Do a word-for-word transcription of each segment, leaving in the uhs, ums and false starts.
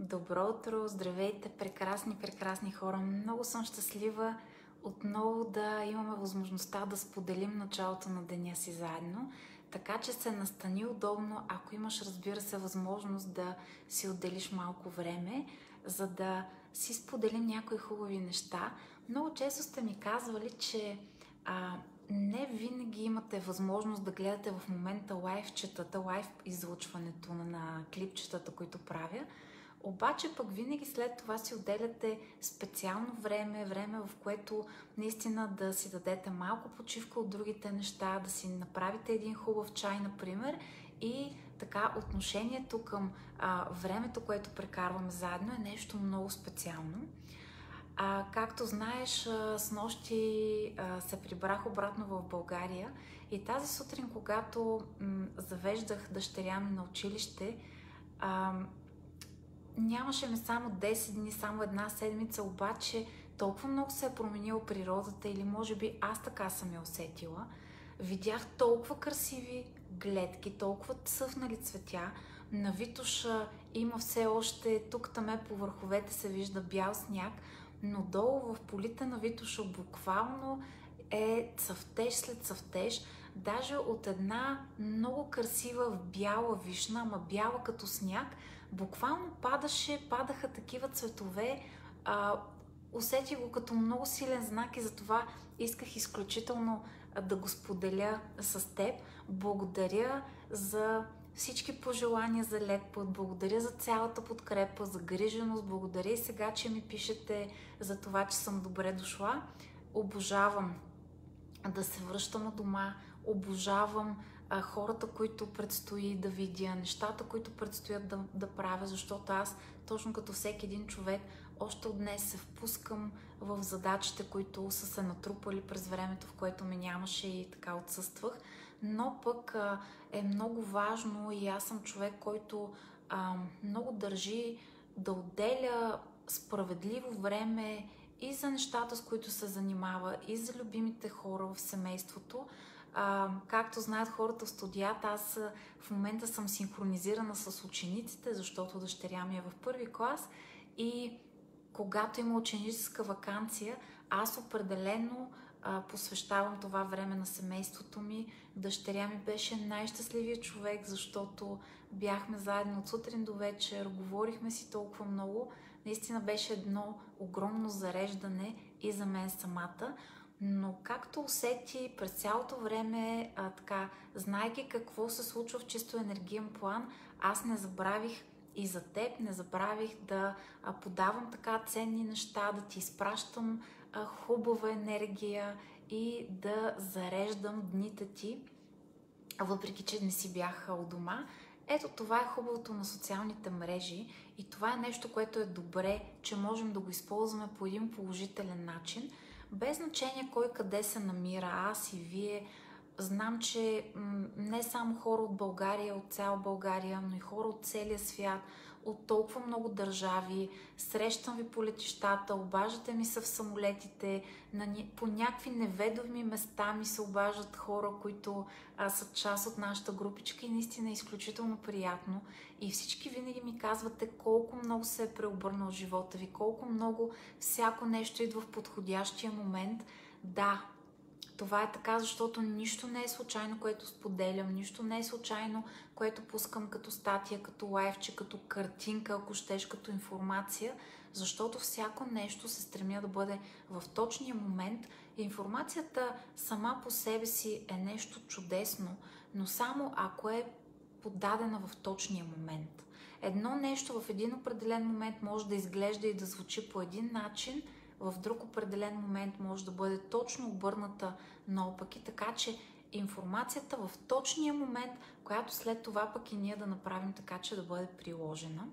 Добро утро! Здравейте, прекрасни, прекрасни хора! Много съм щастлива отново да имаме възможността да споделим началото на деня си заедно. Така че се настани удобно, ако имаш, разбира се, възможност да си отделиш малко време, за да си споделим някои хубави неща. Много често сте ми казвали, че а, не винаги имате възможност да гледате в момента лайвчетата, лайв излъчването на, на клипчетата, които правя. Обаче пък винаги след това си отделяте специално време, време в което наистина да си дадете малко почивка от другите неща, да си направите един хубав чай, например, и така отношението към а, времето, което прекарваме заедно, е нещо много специално. А, както знаеш, а, снощи а, се прибрах обратно в България и тази сутрин, когато м, завеждах дъщеря ми на училище, а, нямаше ме само десет дни, само една седмица, обаче толкова много се е променила природата, или може би аз така съм я усетила. Видях толкова красиви гледки, толкова цъфнали цветя. На Витоша има все още, тук-таме по върховете се вижда бял сняг, но долу в полите на Витоша буквално е цъфтеж след цъфтеж. Даже от една много красива бяла вишна, ама бяла като сняг, буквално падаше, падаха такива цветове. А, усетих го като много силен знак и затова исках изключително да го споделя с теб. Благодаря за всички пожелания за лек път, благодаря за цялата подкрепа, за гриженост, благодаря и сега, че ми пишете за това, че съм добре дошла. Обожавам да се връщам у дома, обожавам а, хората, които предстои да видя, нещата, които предстоят да, да правя, защото аз, точно като всеки един човек, още от днес се впускам в задачите, които са се натрупали през времето, в което ме нямаше и така отсъствах. Но пък а, е много важно и аз съм човек, който а, много държи да отделя справедливо време и за нещата, с които се занимава, и за любимите хора в семейството. А, както знаят хората в студията, аз в момента съм синхронизирана с учениците, защото дъщеря ми е в първи клас и когато има ученическа ваканция, аз определено а, посвещавам това време на семейството ми. Дъщеря ми беше най-щастливият човек, защото бяхме заедно от сутрин до вечер, говорихме си толкова много. Наистина беше едно огромно зареждане и за мен самата, но както усети през цялото време, а, така, знайки какво се случва в чисто енергиен план, аз не забравих и за теб, не забравих да а, подавам така ценни неща, да ти изпращам а, хубава енергия и да зареждам дните ти, въпреки че не си бях у дома. Ето това е хубавото на социалните мрежи и това е нещо, което е добре, че можем да го използваме по един положителен начин, без значение кой къде се намира, аз и вие. Знам, че не само хора от България, от цяла България, но и хора от целия свят, от толкова много държави, срещам ви по летищата, обаждате ми се в самолетите, на, по някакви неведоми места ми се обаждат хора, които а, са част от нашата групичка и наистина е изключително приятно. И всички винаги ми казвате колко много се е преобърнал живота ви, колко много всяко нещо идва в подходящия момент. Да, това е така, защото нищо не е случайно, което споделям, нищо не е случайно, което пускам като статия, като лайвче, като картинка, ако щеш, като информация, защото всяко нещо се стремя да бъде в точния момент. Информацията сама по себе си е нещо чудесно, но само ако е подадена в точния момент. Едно нещо в един определен момент може да изглежда и да звучи по един начин, в друг определен момент може да бъде точно обърната наопаки, така че информацията в точния момент, която след това пък и ние да направим така, че да бъде приложена.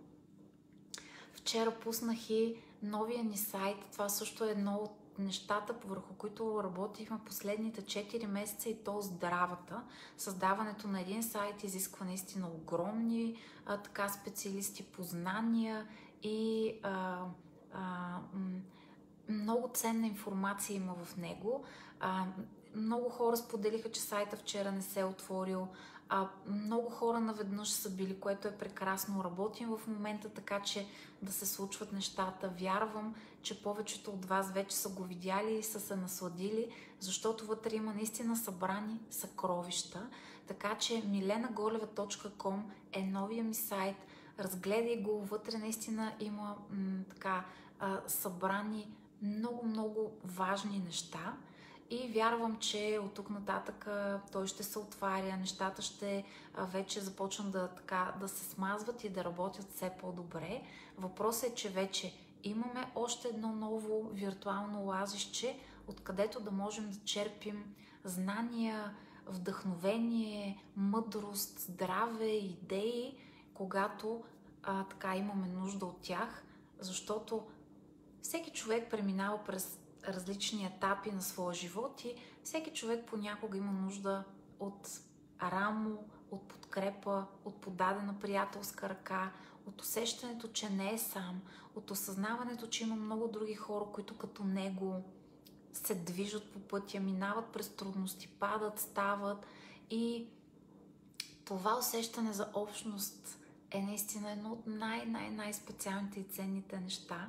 Вчера пуснах и новия ни сайт. Това също е едно от нещата, върху които работихме последните четири месеца, и то здравата. Създаването на един сайт изисква наистина огромни а, така специалисти, познания и а, а, много ценна информация има в него. А, много хора споделиха, че сайта вчера не се е отворил. А, много хора наведнъж са били, което е прекрасно. Работим в момента така, че да се случват нещата. Вярвам, че повечето от вас вече са го видяли и са се насладили, защото вътре има наистина събрани съкровища. Така че милена голева точка ком е новия ми сайт. Разгледай го, вътре наистина има м- така а, събрани много-много важни неща. И вярвам, че от тук нататък той ще се отваря, нещата ще вече започнат да, така, да се смазват и да работят все по-добре. Въпросът е, че вече имаме още едно ново виртуално оазище, откъдето да можем да черпим знания, вдъхновение, мъдрост, здраве, идеи, когато а, така имаме нужда от тях, защото всеки човек преминава през различни етапи на своя живот и всеки човек понякога има нужда от рамо, от подкрепа, от подадена приятелска ръка, от усещането, че не е сам, от осъзнаването, че има много други хора, които като него се движат по пътя, минават през трудности, падат, стават и това усещане за общност е наистина едно от най-най-най-специалните и ценните неща.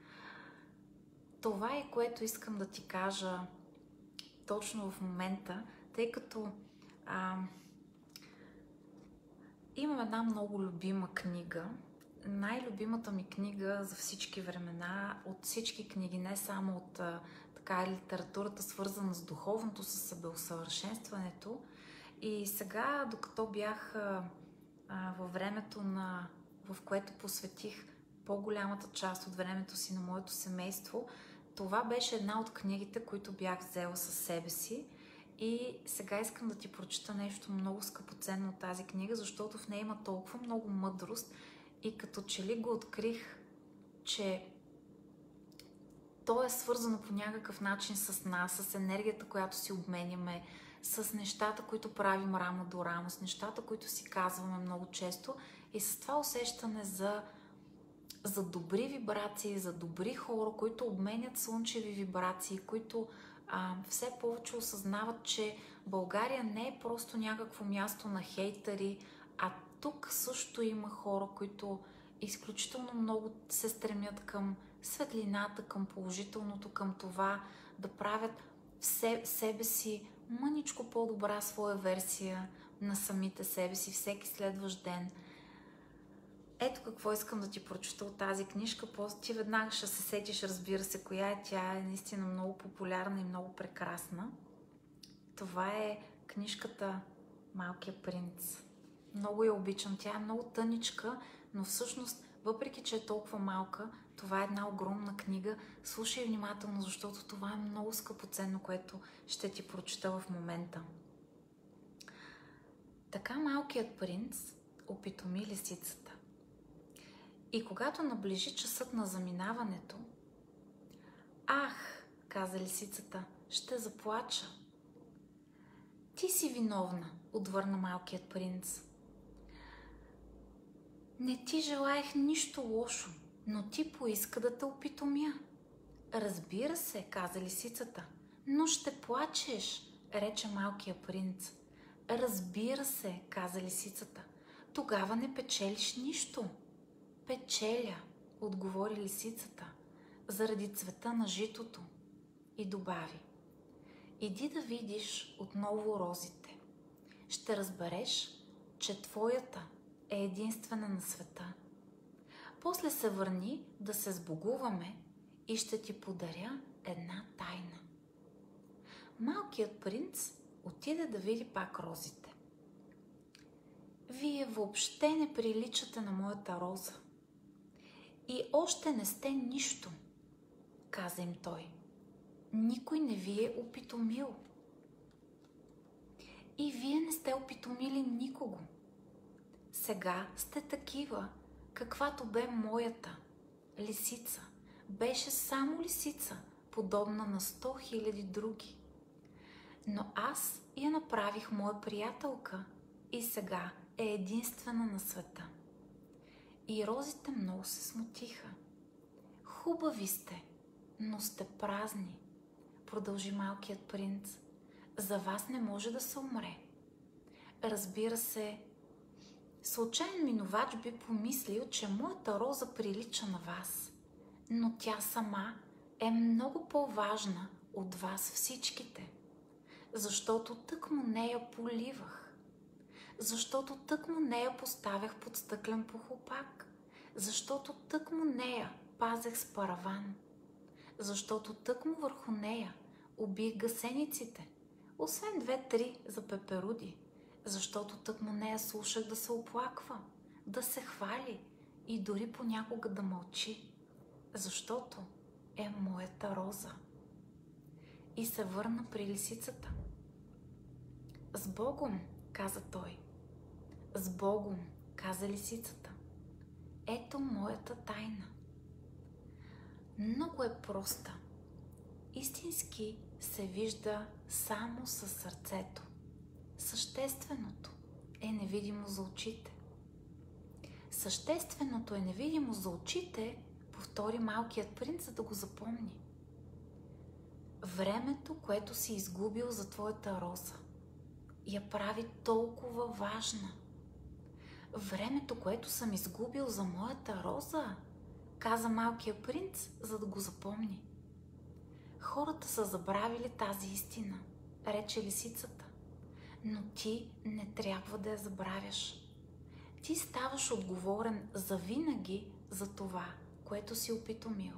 Това е, което искам да ти кажа точно в момента, тъй като а, имам една много любима книга. Най-любимата ми книга за всички времена, от всички книги, не само от а, така литературата, свързана с духовното, с себеусъвършенстването. И сега, докато бях а, а, във времето, на, в което посветих по-голямата част от времето си на моето семейство, това беше една от книгите, които бях взела със себе си. И сега искам да ти прочита нещо много скъпоценно от тази книга, защото в нея има толкова много мъдрост и като че ли го открих, че то е свързано по някакъв начин с нас, с енергията, която си обменяме, с нещата, които правим рамо до рамо, с нещата, които си казваме много често и с това усещане за за добри вибрации, за добри хора, които обменят слънчеви вибрации, които а, все повече осъзнават, че България не е просто някакво място на хейтери, а тук също има хора, които изключително много се стремят към светлината, към положителното, към това да правят все, себе си мъничко по-добра своя версия на самите себе си всеки следващ ден. Ето какво искам да ти прочета от тази книжка. После ти веднага ще се сетиш, разбира се, коя е. Тя е наистина много популярна и много прекрасна. Това е книжката Малкия принц. Много я обичам. Тя е много тъничка, но всъщност, въпреки че е толкова малка, това е една огромна книга. Слушай внимателно, защото това е много скъпоценно, което ще ти прочета в момента. Така Малкият принц опитоми лисицата. И когато наближи часът на заминаването, ах, каза лисицата, ще заплача. Ти си виновна, отвърна Малкият принц. Не ти желаех нищо лошо, но ти поиска да те опитомя. Разбира се, каза лисицата, но ще плачеш, рече Малкият принц. Разбира се, каза лисицата, тогава не печелиш нищо. Печеля, отговори лисицата, заради цвета на житото и добави. Иди да видиш отново розите. Ще разбереш, че твоята е единствена на света. После се върни да се сбогуваме и ще ти подаря една тайна. Малкият принц отиде да види пак розите. Вие въобще не приличате на моята роза. И още не сте нищо, каза им той. Никой не ви е опитомил. И вие не сте опитомили никого. Сега сте такива, каквато бе моята лисица. Беше само лисица, подобна на сто хиляди други. Но аз я направих моя приятелка и сега е единствена на света. И розите много се смутиха. Хубави сте, но сте празни, продължи Малкият принц. за вас не може да се умре. Разбира се, случайен минувач би помислил, че моята роза прилича на вас, но тя сама е много по-важна от вас всичките, защото тъкмо нея поливах, защото тъкмо нея поставях под стъклен похлупак, защото тъкмо нея пазех с параван, защото тъкмо върху нея убих гасениците, освен две-три за пеперуди, защото тъкмо нея слушах да се оплаква, да се хвали и дори понякога да мълчи, защото е моята роза. И се върна при лисицата. С Богом, каза той. С Богом, каза лисицата. Ето моята тайна. Много е проста. Истински се вижда само със сърцето. Същественото е невидимо за очите. Същественото е невидимо за очите, повтори малкият принц, за да го запомни. Времето, което си изгубил за твоята роза, я прави толкова важна. Времето, което съм изгубил за моята роза, каза малкият принц, за да го запомни. Хората са забравили тази истина, рече лисицата. Но ти не трябва да я забравяш. Ти ставаш отговорен завинаги за това, което си опитомил.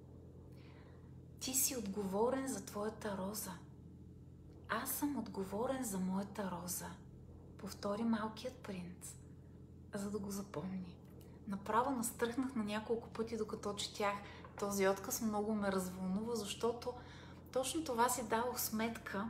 Ти си отговорен за твоята роза. Аз съм отговорен за моята роза, повтори малкият принц, за да го запомни. Направо настръхнах на няколко пъти, докато четях този отказ. Много ме развълнува, защото точно това си дадох сметка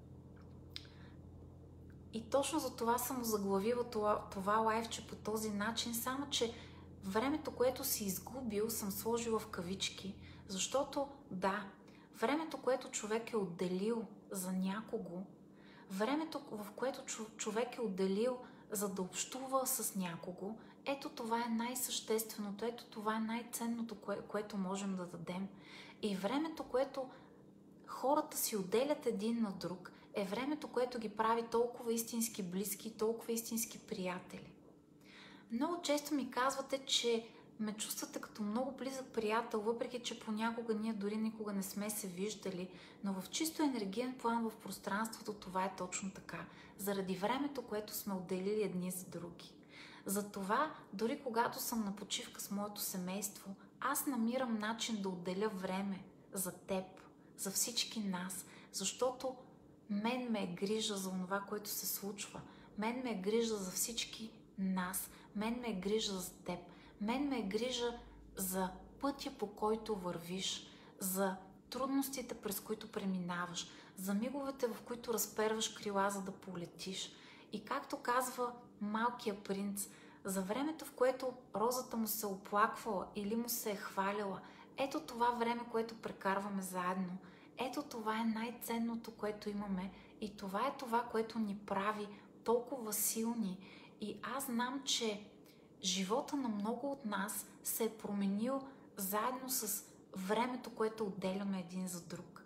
и точно за това съм заглавила това, това лайфче по този начин, само че времето, което си изгубил, съм сложила в кавички, защото да, времето, което човек е отделил за някого, времето, в което човек е отделил за да общува с някого, ето това е най-същественото, ето това е най-ценното, кое, което можем да дадем. И времето, което хората си отделят един на друг, е времето, което ги прави толкова истински близки, толкова истински приятели. Много често ми казвате, че ме чувствате като много близък приятел, въпреки че понякога ние дори никога не сме се виждали, но в чисто енергиен план в пространството това е точно така, заради времето, което сме отделили едни за други. Затова, дори когато съм на почивка с моето семейство, аз намирам начин да отделя време за теб, за всички нас, защото мен ме е грижа за това, което се случва. Мен ме е грижа за всички нас. Мен ме е грижа за теб. Мен ме е грижа за пътя, по който вървиш, за трудностите, през които преминаваш, за миговете, в които разперваш крила, за да полетиш. И както казва малкият принц, за времето, в което розата му се оплаквала или му се е хвалила, ето това време, което прекарваме заедно. Ето това е най-ценното, което имаме, и това е това, което ни прави толкова силни. И аз знам, че живота на много от нас се е променил заедно с времето, което отделяме един за друг.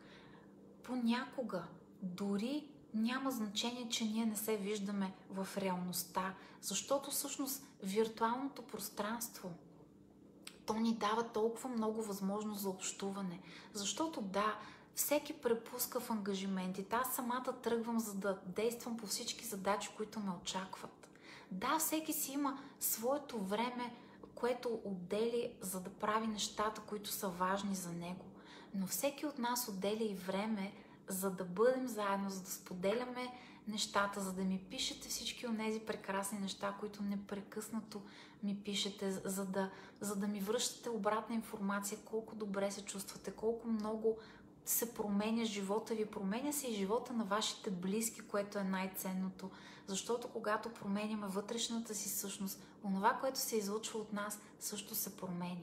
Понякога дори няма значение, че ние не се виждаме в реалността, защото всъщност виртуалното пространство, то ни дава толкова много възможност за общуване. Защото да, всеки препуска в ангажиментите. Аз самата тръгвам, за да действам по всички задачи, които ме очакват. Да, всеки си има своето време, което отдели, за да прави нещата, които са важни за него. Но всеки от нас отделя и време, за да бъдем заедно, за да споделяме нещата, за да ми пишете всички от тези прекрасни неща, които непрекъснато ми пишете, за да, за да ми връщате обратна информация, колко добре се чувствате, колко много се променя живота ви, променя се и живота на вашите близки, което е най-ценното, защото когато променяме вътрешната си същност, онова, което се излъчва от нас, също се променя.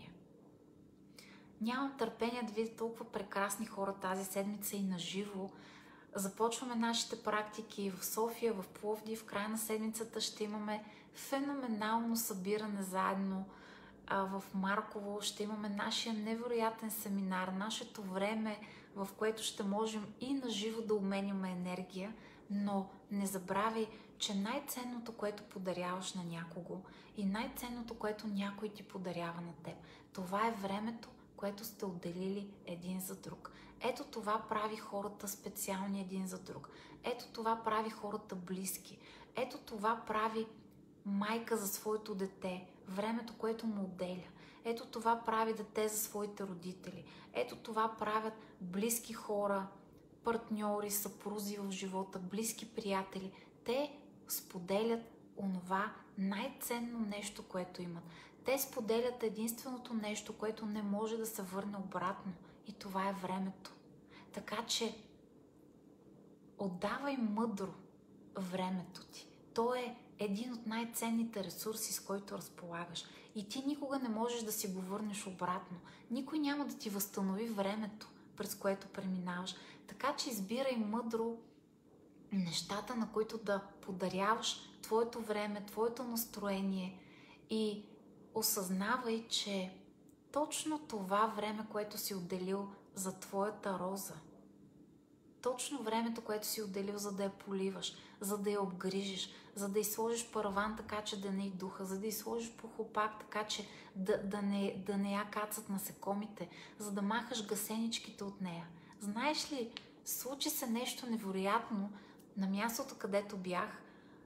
Нямам търпение да видя толкова прекрасни хора тази седмица и наживо. Започваме нашите практики в София, в Пловдив. В края на седмицата ще имаме феноменално събиране заедно в Марково. Ще имаме нашия невероятен семинар, нашето време в което ще можем и наживо да обменяме енергия, но не забравяй, че най-ценното, което подаряваш на някого и най-ценното, което някой ти подарява на теб, това е времето, което сте отделили един за друг. Ето това прави хората специални един за друг. Ето това прави хората близки. Ето това прави майка за своето дете, времето, което му отделя. Ето това прави дете за своите родители. Ето това правят близки хора, партньори, съпрузи в живота, близки приятели. Те споделят онова най-ценно нещо, което имат. Те споделят единственото нещо, което не може да се върне обратно. И това е времето. Така че отдавай мъдро времето ти. То е един от най-ценните ресурси, с който разполагаш. И ти никога не можеш да си го върнеш обратно. Никой няма да ти възстанови времето, през което преминаваш. Така че избирай мъдро нещата, на които да подаряваш твоето време, твоето настроение и осъзнавай, че точно това време, което си отделил за твоята роза, точно времето, което си отделил, за да я поливаш, за да я обгрижиш, за да й сложиш параван, така че да не й духа, за да й сложиш похлопак, така че да, да, не, да не я кацат насекомите, за да махаш гасеничките от нея. Знаеш ли, случи се нещо невероятно на мястото, където бях.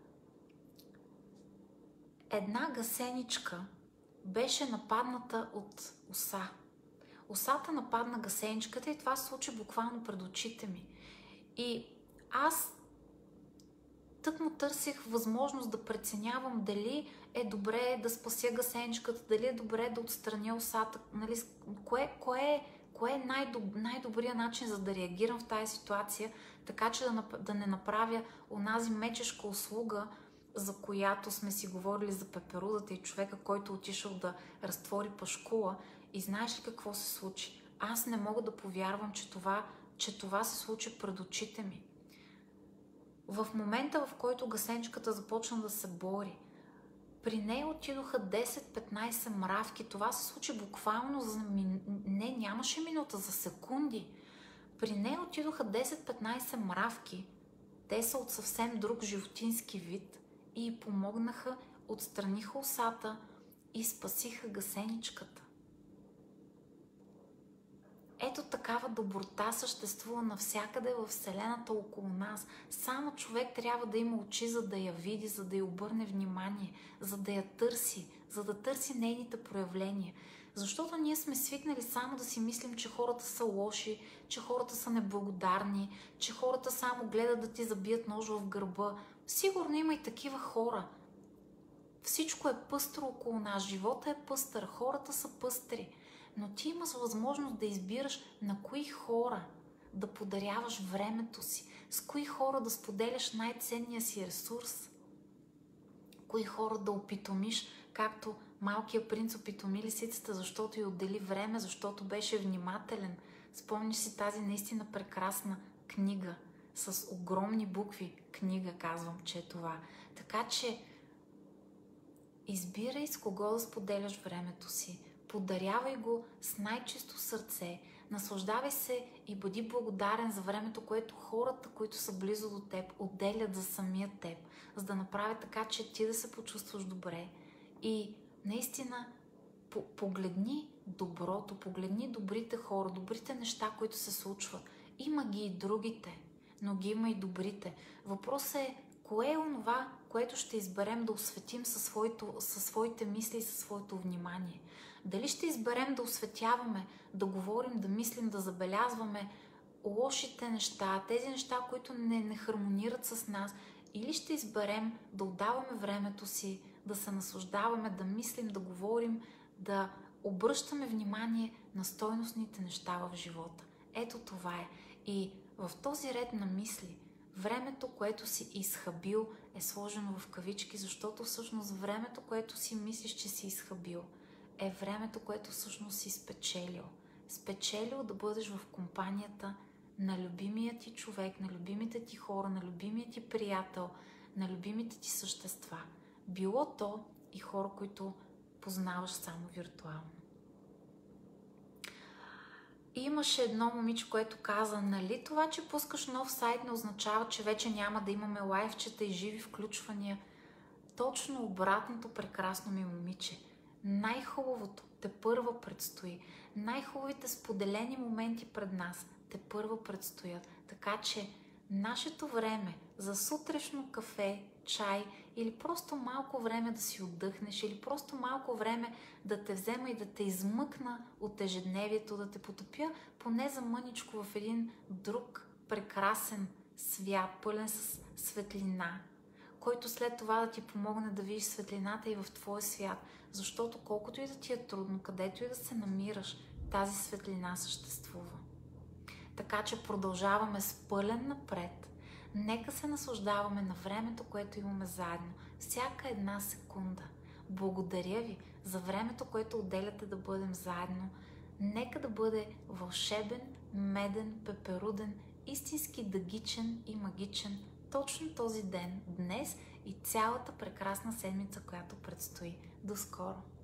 Една гасеничка беше нападната от оса. Осата нападна гасеничката и това се случи буквално пред очите ми. И аз тък му търсих възможност да преценявам дали е добре да спася гасеничката, дали е добре да отстраня осата, нали, кое, кое, кое е най-доб, най-добрият начин за да реагирам в тази ситуация, така че да, да не направя онази мечешка услуга, за която сме си говорили за пеперудата и човека, който отишъл да разтвори пашкула. И знаеш ли какво се случи? Аз не мога да повярвам, че това, че това се случи пред очите ми. В момента, в който гасеничката започна да се бори, при нея отидоха десет-петнайсет мравки. Това се случи буквално за... Не, нямаше минута, за секунди. При нея отидоха десет-петнайсет мравки. Те са от съвсем друг животински вид и помогнаха, отстраниха осата и спасиха гасеничката. Ето такава доброта съществува навсякъде във Вселената около нас. Само човек трябва да има очи, за да я види, за да я обърне внимание, за да я търси, за да търси нейните проявления. Защото ние сме свикнали само да си мислим, че хората са лоши, че хората са неблагодарни, че хората само гледат да ти забият нож в гърба. Сигурно има и такива хора. Всичко е пъстро около нас, живота е пъстър, хората са пъстри. Но ти имаш възможност да избираш на кои хора да подаряваш времето си, с кои хора да споделяш най-ценния си ресурс, кои хора да опитомиш, както малкият принц опитоми лисицата, защото й отдели време, защото беше внимателен. Спомниш си тази наистина прекрасна книга, с огромни букви книга, казвам, че е това. Така че избирай с кого да споделяш времето си, подарявай го с най-чисто сърце, наслаждавай се и бъди благодарен за времето, което хората, които са близо до теб, отделят за самия теб, за да направят така, че ти да се почувстваш добре. И наистина погледни доброто, погледни добрите хора, добрите неща, които се случват. Има ги и другите, но ги има и добрите. Въпросът е, кое е онова, което ще изберем да осветим със, своето, със своите мисли и със своето внимание? Дали ще изберем да осветяваме, да говорим, да мислим, да забелязваме лошите неща, тези неща, които не, не хармонират с нас, или ще изберем да отдаваме времето си, да се наслаждаваме, да мислим, да говорим, да обръщаме внимание на стойностните неща в живота. Ето това е. И в този ред на мисли, времето, което си изхабил, е сложено в кавички, защото всъщност времето, което си мислиш, че си изхабил, е времето, което всъщност си спечелил. Спечелил да бъдеш в компанията на любимия ти човек, на любимите ти хора, на любимия ти приятел, на любимите ти същества. Било то и хора, които познаваш само виртуално. И имаше едно момиче, което каза, нали това, че пускаш нов сайт не означава, че вече няма да имаме лайфчета и живи включвания. Точно обратното, прекрасно ми момиче. Най-хубавото тепърва предстои. Най-хубавите споделени моменти пред нас тепърва предстоят. Така че нашето време за сутрешно кафе, чай или просто малко време да си отдъхнеш, или просто малко време да те взема и да те измъкна от ежедневието, да те потопя поне за мъничко в един друг прекрасен свят, пълен с светлина, който след това да ти помогне да видиш светлината и в твоя свят. Защото колкото и да ти е трудно, където и да се намираш, тази светлина съществува. Така че продължаваме с пълен напред. Нека се наслаждаваме на времето, което имаме заедно. Всяка една секунда. Благодаря ви за времето, което отделяте да бъдем заедно. Нека да бъде вълшебен, меден, пеперуден, истински дъгичен и магичен точно този ден, днес и цялата прекрасна седмица, която предстои. До скоро!